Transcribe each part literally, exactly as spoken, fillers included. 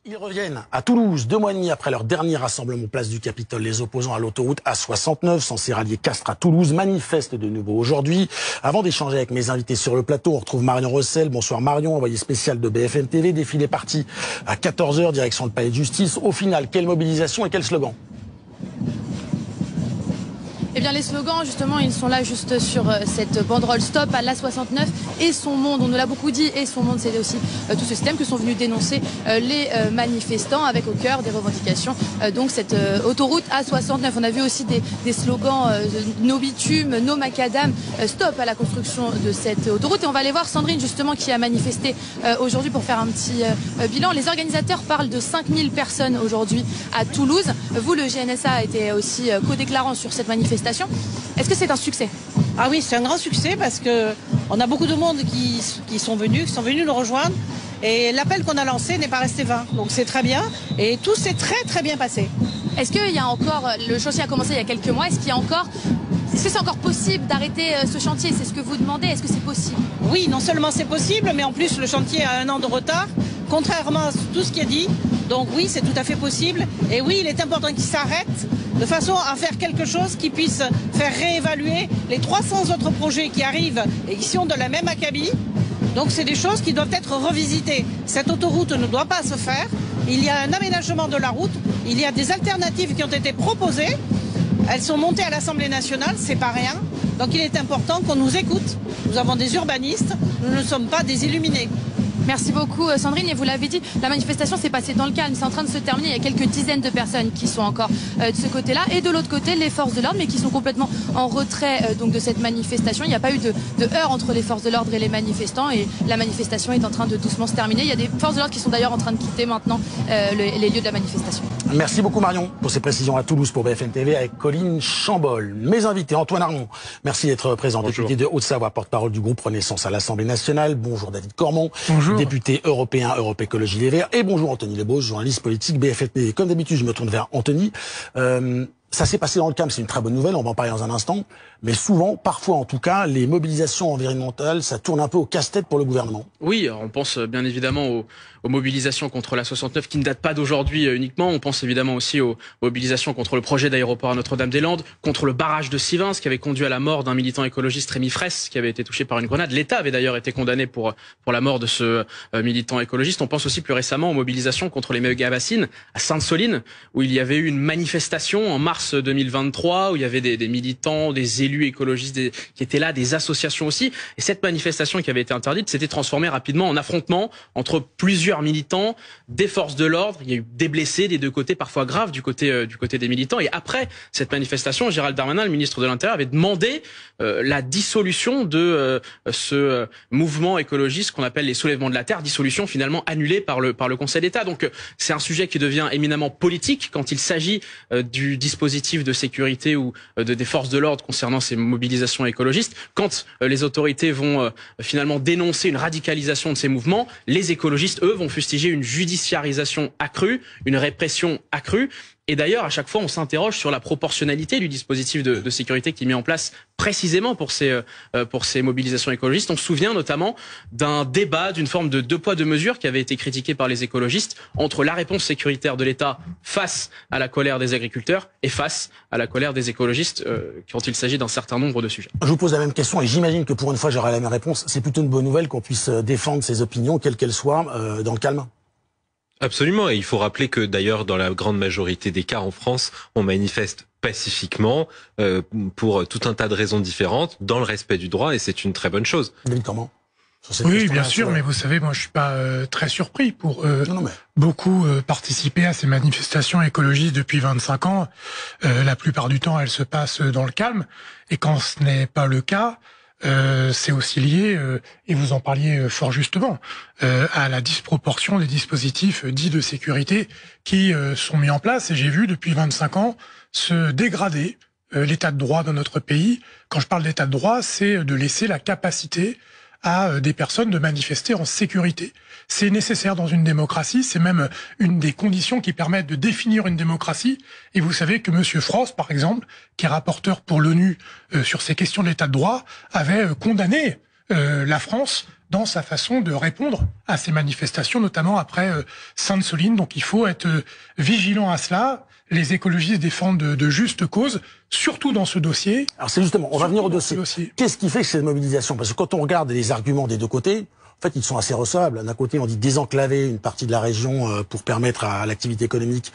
Ils reviennent à Toulouse, deux mois et demi après leur dernier rassemblement place du Capitole. Les opposants à l'autoroute A soixante-neuf, censés rallier Castres à Toulouse, manifestent de nouveau aujourd'hui. Avant d'échanger avec mes invités sur le plateau, on retrouve Marion Rossel. Bonsoir Marion, envoyée spéciale de B F M T V. Défilé parti à quatorze heures, direction le palais de justice. Au final, quelle mobilisation et quel slogan? Eh bien, les slogans, justement, ils sont là juste sur cette banderole Stop à l'A soixante-neuf et son monde. On nous l'a beaucoup dit, et son monde, c'est aussi euh, tout ce système que sont venus dénoncer euh, les euh, manifestants avec au cœur des revendications. Euh, donc, cette euh, autoroute A soixante-neuf. On a vu aussi des, des slogans euh, no bitume, no macadam, euh, stop à la construction de cette autoroute. Et on va aller voir Sandrine, justement, qui a manifesté euh, aujourd'hui pour faire un petit euh, bilan. Les organisateurs parlent de cinq mille personnes aujourd'hui à Toulouse. Vous, le G N S A, a été aussi euh, co-déclarant sur cette manifestation. Est-ce que c'est un succès? Ah oui, c'est un grand succès parce que on a beaucoup de monde qui, qui sont venus, qui sont venus nous rejoindre et l'appel qu'on a lancé n'est pas resté vain. Donc c'est très bien et tout s'est très très bien passé. Est-ce qu'il y a encore, le chantier a commencé il y a quelques mois, est-ce qu'il y a encore, est-ce que c'est encore possible d'arrêter ce chantier? C'est ce que vous demandez, est-ce que c'est possible? Oui, non seulement c'est possible, mais en plus le chantier a un an de retard, contrairement à tout ce qui est dit. Donc oui, c'est tout à fait possible. Et oui, il est important qu'il s'arrête de façon à faire quelque chose qui puisse faire réévaluer les trois cents autres projets qui arrivent et qui sont de la même acabit. Donc c'est des choses qui doivent être revisitées. Cette autoroute ne doit pas se faire. Il y a un aménagement de la route. Il y a des alternatives qui ont été proposées. Elles sont montées à l'Assemblée nationale, c'est pas rien. Donc il est important qu'on nous écoute. Nous avons des urbanistes, nous ne sommes pas des illuminés. Merci beaucoup Sandrine, et vous l'avez dit, la manifestation s'est passée dans le calme, c'est en train de se terminer, il y a quelques dizaines de personnes qui sont encore euh, de ce côté-là, et de l'autre côté les forces de l'ordre, mais qui sont complètement en retrait euh, donc de cette manifestation. Il n'y a pas eu de, de heurts entre les forces de l'ordre et les manifestants, et la manifestation est en train de doucement se terminer. Il y a des forces de l'ordre qui sont d'ailleurs en train de quitter maintenant euh, le, les lieux de la manifestation. Merci beaucoup Marion pour ces précisions à Toulouse pour B F M T V avec Colline Chambol. Mes invités, Antoine Armand, merci d'être présent, Bonjour. Député de Haute-Savoie, porte-parole du groupe Renaissance à l'Assemblée nationale. Bonjour David Cormont. Bonjour. Député européen, Europe Écologie Les Verts. Et bonjour Anthony Lebos, journaliste politique B F M T V. Comme d'habitude, je me tourne vers Anthony. Euh, ça s'est passé dans le calme, c'est une très bonne nouvelle, on va en parler dans un instant. Mais souvent, parfois en tout cas, les mobilisations environnementales, ça tourne un peu au casse-tête pour le gouvernement. Oui, on pense bien évidemment aux, aux mobilisations contre la soixante-neuf qui ne datent pas d'aujourd'hui uniquement. On pense évidemment aussi aux mobilisations contre le projet d'aéroport à Notre-Dame-des-Landes, contre le barrage de Sivins qui avait conduit à la mort d'un militant écologiste, Rémi Fraisse, qui avait été touché par une grenade. L'État avait d'ailleurs été condamné pour, pour la mort de ce euh, militant écologiste. On pense aussi plus récemment aux mobilisations contre les méga-bassines à Sainte-Soline, où il y avait eu une manifestation en mars deux mille vingt-trois, où il y avait des, des militants, des élus écologistes des, qui étaient là, des associations aussi. Et cette manifestation qui avait été interdite s'était transformée rapidement en affrontement entre plusieurs militants, des forces de l'ordre. Il y a eu des blessés des deux côtés, parfois graves du côté euh, du côté des militants. Et après cette manifestation, Gérald Darmanin, le ministre de l'Intérieur, avait demandé euh, la dissolution de euh, ce euh, mouvement écologiste qu'on appelle les soulèvements de la terre, dissolution finalement annulée par le par le Conseil d'État. Donc euh, c'est un sujet qui devient éminemment politique quand il s'agit euh, du dispositif de sécurité ou euh, de, des forces de l'ordre concernant ces mobilisations écologistes. Quand euh, les autorités vont euh, finalement dénoncer une radicalisation de ces mouvements, les écologistes, eux, vont fustiger une judiciarisation accrue, une répression accrue. Et d'ailleurs, à chaque fois, on s'interroge sur la proportionnalité du dispositif de, de sécurité qui est mis en place précisément pour ces, euh, pour ces mobilisations écologistes. On se souvient notamment d'un débat, d'une forme de deux poids, deux mesures qui avait été critiqué par les écologistes entre la réponse sécuritaire de l'État face à la colère des agriculteurs et face à la colère des écologistes euh, quand il s'agit d'un certain nombre de sujets. Je vous pose la même question et j'imagine que pour une fois, j'aurai la même réponse. C'est plutôt une bonne nouvelle qu'on puisse défendre ses opinions, quelles qu'elles soient, euh, dans le calme. Absolument, et il faut rappeler que d'ailleurs dans la grande majorité des cas en France, on manifeste pacifiquement euh, pour tout un tas de raisons différentes, dans le respect du droit, et c'est une très bonne chose. Comment ? Oui, bien sûr, mais vous savez, moi je suis pas euh, très surpris pour euh, non, non, mais... beaucoup euh, participer à ces manifestations écologistes depuis vingt-cinq ans. Euh, la plupart du temps, elles se passent dans le calme, et quand ce n'est pas le cas, Euh, c'est aussi lié, euh, et vous en parliez euh, fort justement, euh, à la disproportion des dispositifs euh, dits de sécurité qui euh, sont mis en place. Et j'ai vu depuis vingt-cinq ans se dégrader euh, l'état de droit dans notre pays. Quand je parle d'état de droit, c'est de laisser la capacité à euh, des personnes de manifester en sécurité. C'est nécessaire dans une démocratie, c'est même une des conditions qui permettent de définir une démocratie. Et vous savez que Monsieur Frost, par exemple, qui est rapporteur pour l'ONU euh, sur ces questions de l'état de droit, avait euh, condamné euh, la France dans sa façon de répondre à ces manifestations, notamment après euh, Sainte-Soline. Donc il faut être euh, vigilant à cela. Les écologistes défendent de, de justes causes, surtout dans ce dossier. Alors c'est justement, on va venir au dossier. dossier. Qu'est-ce qui fait cette mobilisation? Parce que quand on regarde les arguments des deux côtés, en fait, ils sont assez recevables. D'un côté, on dit désenclaver une partie de la région euh, pour permettre à l'activité économique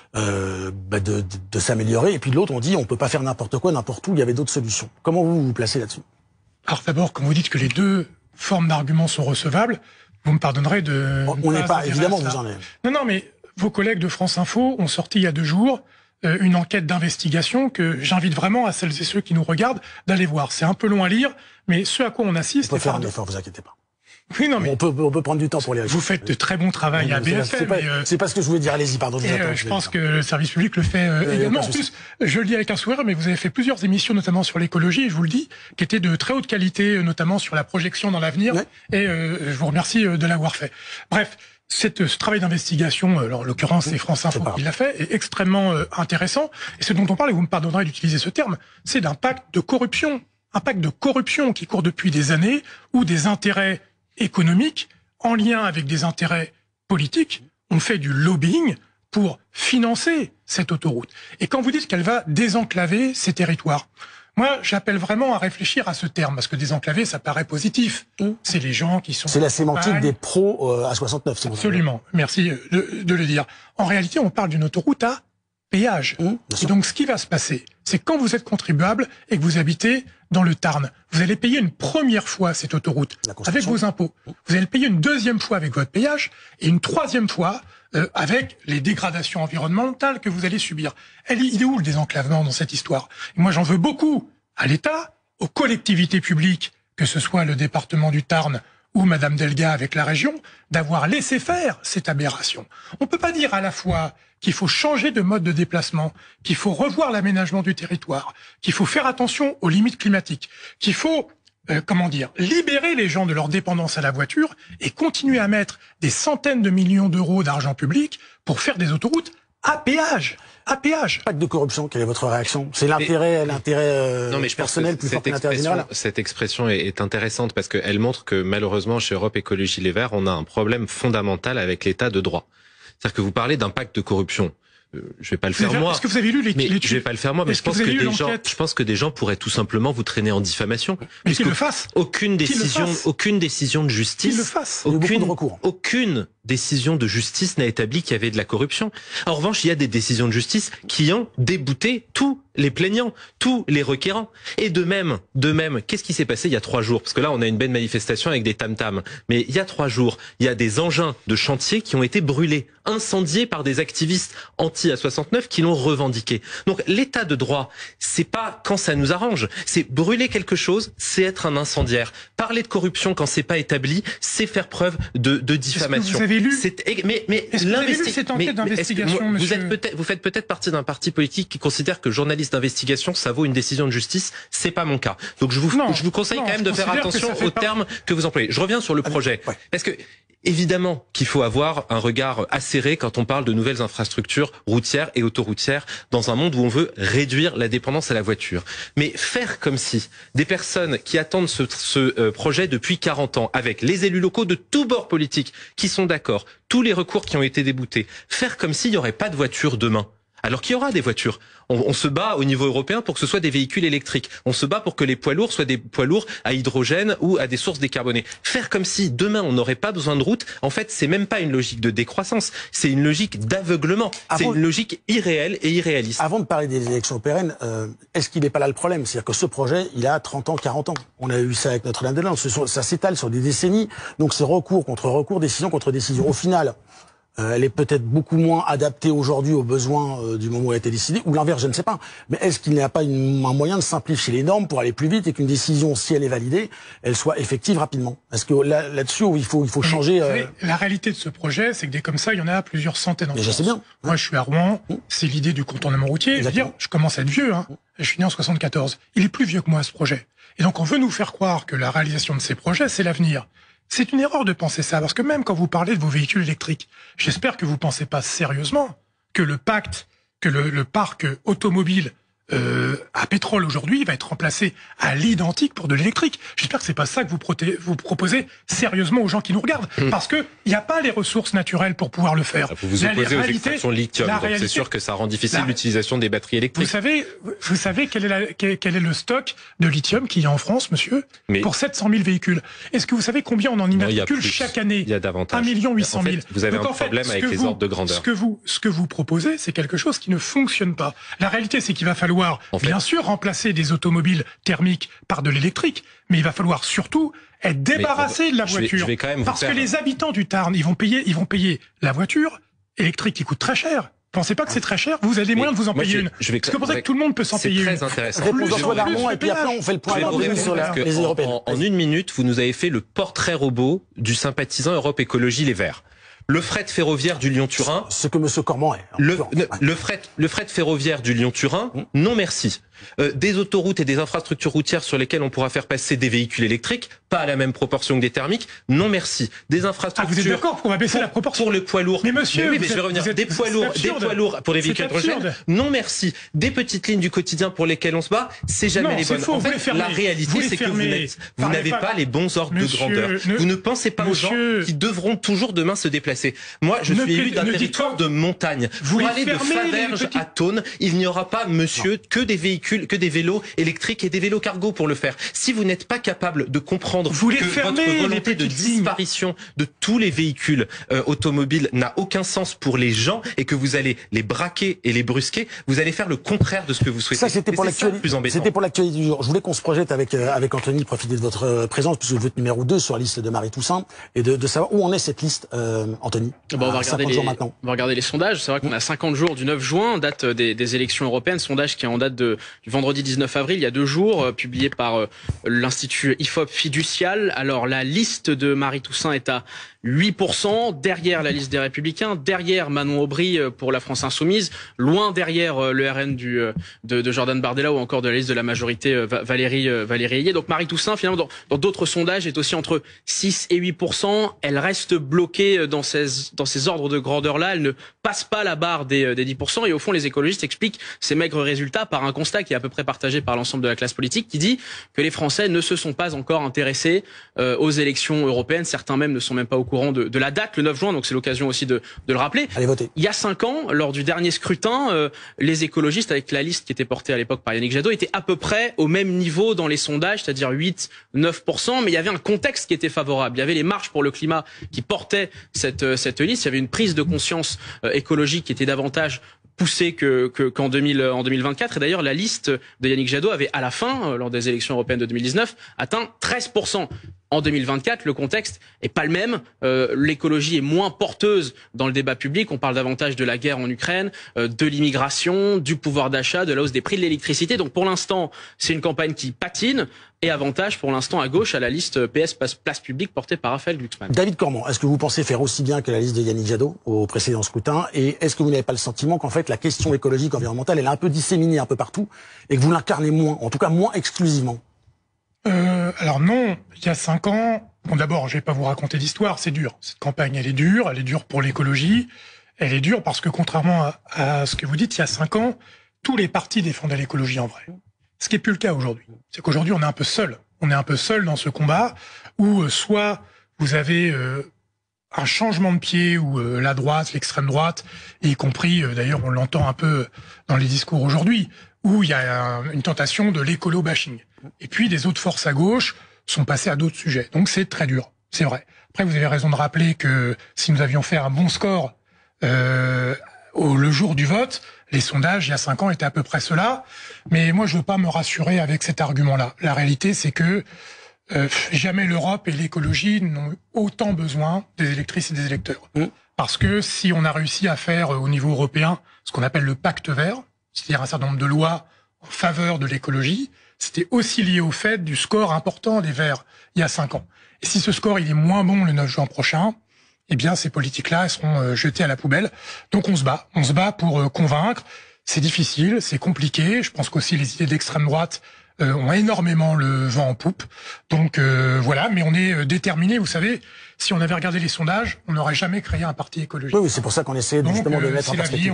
euh, bah de, de, de s'améliorer. Et puis de l'autre, on dit on peut pas faire n'importe quoi, n'importe où. Il y avait d'autres solutions. Comment vous vous placez là-dessus? Alors d'abord, quand vous dites que les deux formes d'arguments sont recevables, vous me pardonnerez de... On n'est pas, évidemment, vous en êtes. Non, non, mais vos collègues de France Info ont sorti il y a deux jours euh, une enquête d'investigation que j'invite vraiment à celles et ceux qui nous regardent d'aller voir. C'est un peu long à lire, mais ce à quoi on assiste... On peut faire un effort, vous inquiétez pas. Oui, non, mais on peut, on peut prendre du temps pour les. Vous faites de très bon travail non, à B F M. C'est pas, euh, pas ce que je voulais dire. Allez-y, pardon. Je, euh, je pense que le service public le fait euh, également. En plus, je le dis avec un sourire, mais vous avez fait plusieurs émissions, notamment sur l'écologie, et je vous le dis, qui étaient de très haute qualité, notamment sur la projection dans l'avenir. Ouais. Et euh, je vous remercie de l'avoir fait. Bref. Cette, ce travail d'investigation, alors en l'occurrence c'est France Info qui l'a fait, est extrêmement euh, intéressant. Et ce dont on parle, et vous me pardonnerez d'utiliser ce terme, c'est d'un pacte de corruption. Un pacte de corruption qui court depuis des années, où des intérêts économiques, en lien avec des intérêts politiques, ont fait du lobbying pour financer cette autoroute. Et quand vous dites qu'elle va désenclaver ces territoires, moi, j'appelle vraiment à réfléchir à ce terme, parce que désenclaver, ça paraît positif. Mmh. C'est les gens qui sont... C'est la sémantique des pros euh, à soixante-neuf. Si Absolument, merci de, de le dire. En réalité, on parle d'une autoroute à péage. Mmh, et donc, ce qui va se passer, c'est quand vous êtes contribuable et que vous habitez dans le Tarn, vous allez payer une première fois cette autoroute avec vos impôts. Mmh. Vous allez le payer une deuxième fois avec votre péage et une troisième fois euh, avec les dégradations environnementales que vous allez subir. Elle, il est où le désenclavement dans cette histoire? Et moi, j'en veux beaucoup à l'État, aux collectivités publiques, que ce soit le département du Tarn ou Madame Delga avec la région, d'avoir laissé faire cette aberration. On ne peut pas dire à la fois qu'il faut changer de mode de déplacement, qu'il faut revoir l'aménagement du territoire, qu'il faut faire attention aux limites climatiques, qu'il faut, euh, comment dire, libérer les gens de leur dépendance à la voiture et continuer à mettre des centaines de millions d'euros d'argent public pour faire des autoroutes à péage. À péage. Pacte de corruption, quelle est votre réaction? C'est l'intérêt, l'intérêt euh, non, mais je personnel plus fort que l'intérêt général. Cette expression est, est intéressante parce qu'elle montre que malheureusement chez Europe Écologie Les Verts, on a un problème fondamental avec l'état de droit. C'est-à-dire que vous parlez d'un pacte de corruption. Euh, je vais pas le faire moi. Est-ce que vous avez lu les, mais les Je vais pas le faire moi, mais je pense que, que des gens, je pense que des gens pourraient tout simplement vous traîner en diffamation. Mais qu'ils le fassent. Aucune décision, aucune décision de justice, le fasse. aucune, de recours. aucune décision de justice n'a établi qu'il y avait de la corruption. En revanche, il y a des décisions de justice qui ont débouté tous les plaignants, tous les requérants. Et de même, de même, qu'est-ce qui s'est passé il y a trois jours? Parce que là, on a une belle manifestation avec des tam-tams. Mais il y a trois jours, il y a des engins de chantier qui ont été brûlés, incendiés par des activistes anti-A soixante-neuf qui l'ont revendiqué. Donc, l'état de droit, c'est pas quand ça nous arrange. C'est brûler quelque chose, c'est être un incendiaire. Parler de corruption quand c'est pas établi, c'est faire preuve de, de diffamation. Vous avez lu mais mais Est-ce que vous avez lu cette enquête d'investigation, monsieur? Vous êtes peut-être, vous faites peut-être partie d'un parti politique qui considère que journaliste d'investigation, ça vaut une décision de justice. C'est pas mon cas. Donc je vous, non, je vous conseille non, quand même de faire attention aux pas... termes que vous employez. Je reviens sur le projet, ouais. Parce que évidemment qu'il faut avoir un regard acéré quand on parle de nouvelles infrastructures routières et autoroutières dans un monde où on veut réduire la dépendance à la voiture. Mais faire comme si des personnes qui attendent ce, ce euh, projet depuis quarante ans, avec les élus locaux de tous bords politiques qui sont d'accord, tous les recours qui ont été déboutés, faire comme s'il n'y aurait pas de voiture demain. Alors qu'il y aura des voitures. On, on se bat au niveau européen pour que ce soit des véhicules électriques. On se bat pour que les poids lourds soient des poids lourds à hydrogène ou à des sources décarbonées. Faire comme si demain on n'aurait pas besoin de route, en fait, c'est même pas une logique de décroissance, c'est une logique d'aveuglement. C'est une logique irréelle et irréaliste. Avant de parler des élections pérennes, euh, est-ce qu'il n'est pas là le problème? C'est-à-dire que ce projet, il a trente ans, quarante ans. On a eu ça avec Notre-Dame-des-Landes. Ça s'étale sur des décennies. Donc c'est recours contre recours, décision contre décision. Au final, Euh, elle est peut-être beaucoup moins adaptée aujourd'hui aux besoins euh, du moment où elle a été décidée, ou l'inverse, je ne sais pas. Mais est-ce qu'il n'y a pas une, un moyen de simplifier les normes pour aller plus vite et qu'une décision, si elle est validée, elle soit effective rapidement? Est-ce que là, là-dessus, il faut, il faut changer euh... savez, la réalité de ce projet, c'est que des comme ça, il y en a plusieurs centaines en France. Je sais bien. Moi, je suis à Rouen, mmh. c'est l'idée du contournement routier. Je veux dire, je commence à être vieux, hein. Je suis né en soixante-quatorze. Il est plus vieux que moi, ce projet. Et donc, on veut nous faire croire que la réalisation de ces projets, c'est l'avenir. C'est une erreur de penser ça, parce que même quand vous parlez de vos véhicules électriques, j'espère que vous pensez pas sérieusement que le pacte, que le, le parc automobile euh, à pétrole aujourd'hui va être remplacé à l'identique pour de l'électrique. J'espère que c'est pas ça que vous, vous proposez sérieusement aux gens qui nous regardent, mmh. parce que il n'y a pas les ressources naturelles pour pouvoir le faire. Vous vous opposez aux extractions de lithium, donc c'est sûr que ça rend difficile l'utilisation des batteries électriques. Vous savez, vous savez quel est, la, quel, quel est le stock de lithium qu'il y a en France, monsieur, Mais pour sept cent mille véhicules. Est-ce que vous savez combien on en immatricule chaque année? Il y a davantage. un million huit cent mille. En fait, vous avez donc, un problème fait, avec les vous, ordres de grandeur. Ce que vous, ce que vous proposez, c'est quelque chose qui ne fonctionne pas. La réalité, c'est qu'il va falloir, en fait, bien sûr, remplacer des automobiles thermiques par de l'électrique, mais il va falloir surtout être débarrassé va, de la voiture. Je vais, je vais quand même parce faire... que les habitants du Tarn, ils vont payer, ils vont payer la voiture électrique qui coûte très cher. Pensez pas que c'est très cher, vous avez les moyens de vous en payer je, une. Je vais, c'est pour ça que tout le monde peut s'en payer une. C'est très intéressant. Réponse d'Armand, et puis après on fait le point sur la, les Européennes. En, en une minute, vous nous avez fait le portrait robot du sympathisant Europe Écologie Les Verts. Le fret ferroviaire du Lyon-Turin. Ce que M. Cormand est. Le, le, fret, le fret ferroviaire du Lyon-Turin, mmh. non merci. Euh, des autoroutes et des infrastructures routières sur lesquelles on pourra faire passer des véhicules électriques, pas à la même proportion que des thermiques, non merci. Des infrastructures. Ah, vous êtes d'accord qu'on va baisser pour, la proportion pour le poids lourd. Mais monsieur, mais oui, mais je vais revenir. Êtes, des poids lourds, des poids lourds pour les véhicules hydrogène, non merci. Des petites lignes du quotidien pour lesquelles on se bat, c'est jamais non, les bonnes. Faux, en fait, la réalité, c'est que vous n'avez pas, pas les bons ordres monsieur, de grandeur. Ne, vous ne pensez pas monsieur, aux gens qui devront toujours demain se déplacer. Moi, je suis élu d'un territoire de montagne. Pour aller de Faverges à Thônes, il n'y aura pas, monsieur, que des véhicules, que des vélos électriques et des vélos cargo pour le faire. Si vous n'êtes pas capable de comprendre vous que votre volonté de disparition de tous les véhicules euh, automobiles n'a aucun sens pour les gens et que vous allez les braquer et les brusquer, vous allez faire le contraire de ce que vous souhaitez. Ça, c'était pour l'actualité. C'était pour l'actualité du jour. Je voulais qu'on se projette avec euh, avec Anthony, profiter de votre euh, présence puisque vous êtes numéro deux sur la liste de Marie Toussaint et de, de savoir où en est cette liste, euh, Anthony. Bon, on va regarder les, on va regarder les sondages. C'est vrai qu'on a cinquante jours du neuf juin, date des, des élections européennes. Sondage qui est en date de, du vendredi dix-neuf avril, il y a deux jours, euh, publié par euh, l'Institut I F O P Fiducial. Alors, la liste de Marie Toussaint est à huit pour cent, derrière la liste des Républicains, derrière Manon Aubry pour la France Insoumise, loin derrière le R N du, de, de Jordan Bardella ou encore de la liste de la majorité Valérie, Valérie Ayé. Donc Marie Toussaint, finalement, dans d'autres sondages, est aussi entre six et huit pour cent. Elle reste bloquée dans ces, dans ces ordres de grandeur-là. Elle ne passe pas la barre des, des dix pour cent. Et au fond, les écologistes expliquent ces maigres résultats par un constat qui est à peu près partagé par l'ensemble de la classe politique, qui dit que les Français ne se sont pas encore intéressés euh, aux élections européennes. Certains même ne sont même pas au courant de, de la date, le neuf juin, donc c'est l'occasion aussi de, de le rappeler. Allez voter. Il y a cinq ans, lors du dernier scrutin, euh, les écologistes, avec la liste qui était portée à l'époque par Yannick Jadot, étaient à peu près au même niveau dans les sondages, c'est-à-dire huit à neuf pour cent, mais il y avait un contexte qui était favorable. Il y avait les marches pour le climat qui portaient cette, cette liste, il y avait une prise de conscience euh, écologique qui était davantage poussée que, que, qu'en deux mille, en deux mille vingt-quatre. Et d'ailleurs, la liste de Yannick Jadot avait, à la fin, euh, lors des élections européennes de deux mille dix-neuf, atteint treize pour cent. En deux mille vingt-quatre, le contexte est pas le même. Euh, l'écologie est moins porteuse dans le débat public. On parle davantage de la guerre en Ukraine, euh, de l'immigration, du pouvoir d'achat, de la hausse des prix de l'électricité. Donc pour l'instant, c'est une campagne qui patine. Et avantage pour l'instant à gauche à la liste P S Place Publique portée par Raphaël Glucksmann. David Cormand, est-ce que vous pensez faire aussi bien que la liste de Yannick Jadot au précédent scrutin? Et est-ce que vous n'avez pas le sentiment qu'en fait la question écologique, environnementale, elle est un peu disséminée un peu partout et que vous l'incarnez moins, en tout cas moins exclusivement? Euh, alors non, il y a cinq ans, bon d'abord, je vais pas vous raconter d'histoire, c'est dur. Cette campagne, elle est dure, elle est dure pour l'écologie, elle est dure parce que contrairement à, à ce que vous dites, il y a cinq ans, tous les partis défendaient l'écologie en vrai. Ce qui est plus le cas aujourd'hui. C'est qu'aujourd'hui, on est un peu seul. On est un peu seul dans ce combat où euh, soit vous avez euh, un changement de pied où euh, la droite, l'extrême droite, y compris, euh, d'ailleurs, on l'entend un peu dans les discours aujourd'hui, où il y a un, une tentation de l'écolo-bashing. Et puis, des autres forces à gauche sont passées à d'autres sujets. Donc, c'est très dur. C'est vrai. Après, vous avez raison de rappeler que si nous avions fait un bon score euh, au, le jour du vote, les sondages, il y a cinq ans, étaient à peu près cela. Mais moi, je veux pas me rassurer avec cet argument-là. La réalité, c'est que euh, jamais l'Europe et l'écologie n'ont autant besoin des électrices et des électeurs. Mmh. Parce que si on a réussi à faire au niveau européen ce qu'on appelle le pacte vert, c'est-à-dire un certain nombre de lois en faveur de l'écologie, c'était aussi lié au fait du score important des Verts il y a cinq ans. Et si ce score il est moins bon le neuf juin prochain, eh bien ces politiques-là elles seront euh, jetées à la poubelle. Donc on se bat, on se bat pour euh, convaincre. C'est difficile, c'est compliqué. Je pense qu'aussi les idées d'extrême droite euh, ont énormément le vent en poupe. Donc euh, voilà, mais on est euh, déterminé. Vous savez, si on avait regardé les sondages, on n'aurait jamais créé un parti écologiste. Oui, oui, c'est pour ça qu'on essaie Donc, justement de euh, mettre en c'est la vie, perspective. on,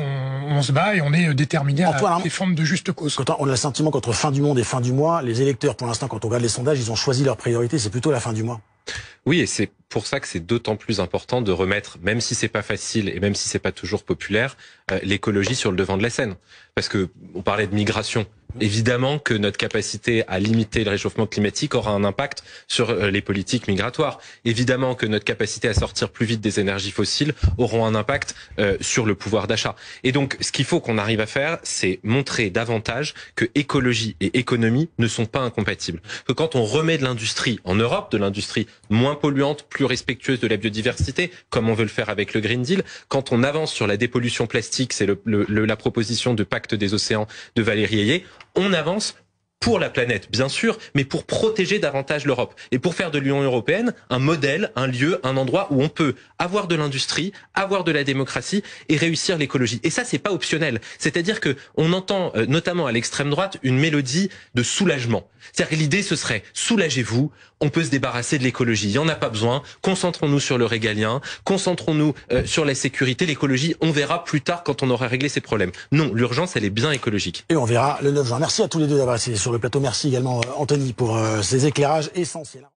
on se bat et on est déterminé Antoine, à défendre de justes causes. Quand on a le sentiment qu'entre fin du monde et fin du mois, les électeurs, pour l'instant, quand on regarde les sondages, ils ont choisi leur priorité, c'est plutôt la fin du mois. Oui, et c'est pour ça que c'est d'autant plus important de remettre, même si c'est pas facile et même si c'est pas toujours populaire, euh, l'écologie sur le devant de la scène. Parce que on parlait de migration. Évidemment que notre capacité à limiter le réchauffement climatique aura un impact sur euh, les politiques migratoires. Évidemment que notre capacité à sortir plus vite des énergies fossiles auront un impact euh, sur le pouvoir d'achat. Et donc, ce qu'il faut qu'on arrive à faire, c'est montrer davantage que écologie et économie ne sont pas incompatibles. Que quand on remet de l'industrie en Europe, de l'industrie moins polluante, plus respectueuse de la biodiversité, comme on veut le faire avec le Green Deal, quand on avance sur la dépollution plastique, c'est le, le, le, la proposition de pacte des océans de Valérie Ayé, on avance pour la planète, bien sûr, mais pour protéger davantage l'Europe et pour faire de l'Union européenne un modèle, un lieu, un endroit où on peut avoir de l'industrie, avoir de la démocratie et réussir l'écologie. Et ça, c'est pas optionnel. C'est-à-dire que on entend, euh, notamment à l'extrême droite, une mélodie de soulagement. C'est-à-dire que l'idée, ce serait soulagez-vous, on peut se débarrasser de l'écologie. Il y en a pas besoin. Concentrons-nous sur le régalien, concentrons-nous euh, sur la sécurité. L'écologie, on verra plus tard quand on aura réglé ces problèmes. Non, l'urgence, elle est bien écologique. Et on verra le neuf juin. Merci à tous les deux d'avoir été sur le plateau. Merci également, Anthony, pour euh, ces éclairages essentiels.